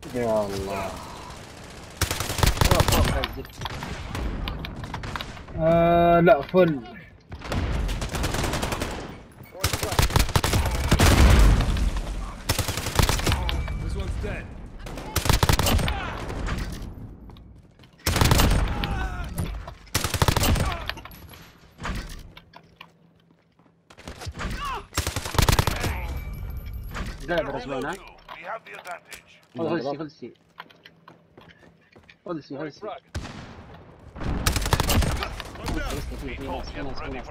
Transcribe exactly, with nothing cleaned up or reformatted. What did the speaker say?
يا الله. فوق فوق غزك. آه لا فل. This one's dead. قلب الرسبون ها. We have the advantage. خذ خذ السي خذ السي خذ السي خذ السي. Frag. في ناس في ناس في ناس في ناس.